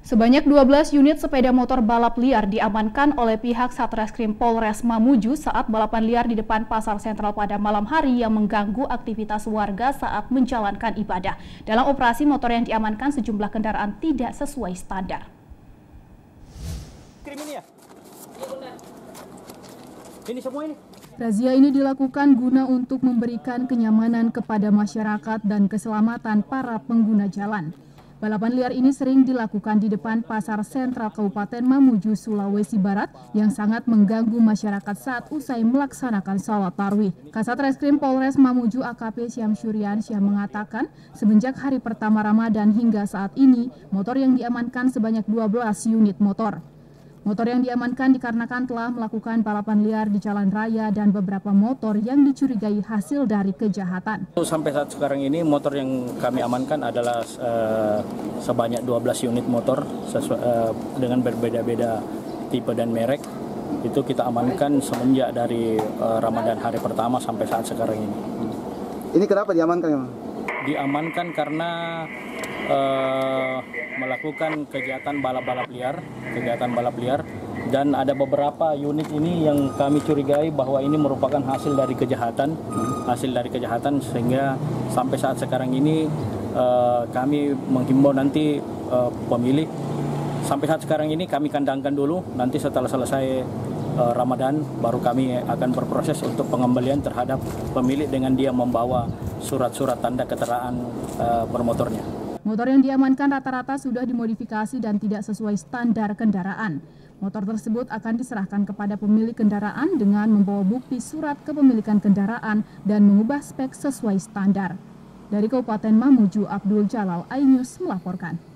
Sebanyak 12 unit sepeda motor balap liar diamankan oleh pihak Satreskrim Polres Mamuju saat balapan liar di depan Pasar Sentral pada malam hari yang mengganggu aktivitas warga saat menjalankan ibadah. Dalam operasi, motor yang diamankan sejumlah kendaraan tidak sesuai standar. Ini semua ini. Razia ini dilakukan guna untuk memberikan kenyamanan kepada masyarakat dan keselamatan para pengguna jalan. Balapan liar ini sering dilakukan di depan Pasar Sentral Kabupaten Mamuju, Sulawesi Barat yang sangat mengganggu masyarakat saat usai melaksanakan sholat tarawih. Kasat Reskrim Polres Mamuju AKP Syamsuriansyah mengatakan semenjak hari pertama Ramadan hingga saat ini, motor yang diamankan sebanyak 12 unit motor. Motor yang diamankan dikarenakan telah melakukan balapan liar di jalan raya dan beberapa motor yang dicurigai hasil dari kejahatan. Sampai saat sekarang ini motor yang kami amankan adalah sebanyak 12 unit motor dengan berbeda-beda tipe dan merek. Itu kita amankan semenjak dari Ramadan hari pertama sampai saat sekarang ini. Ini kenapa diamankan? Diamankan karena melakukan kegiatan balap liar, dan ada beberapa unit ini yang kami curigai bahwa ini merupakan hasil dari kejahatan, sehingga sampai saat sekarang ini kami menghimbau nanti pemilik, sampai saat sekarang ini kami kandangkan dulu, nanti setelah selesai Ramadan baru kami akan berproses untuk pengembalian terhadap pemilik dengan dia membawa surat-surat tanda keterangan bermotornya. Motor yang diamankan rata-rata sudah dimodifikasi dan tidak sesuai standar kendaraan. Motor tersebut akan diserahkan kepada pemilik kendaraan dengan membawa bukti surat kepemilikan kendaraan dan mengubah spek sesuai standar. Dari Kabupaten Mamuju, Abdul Jalal, iNews melaporkan.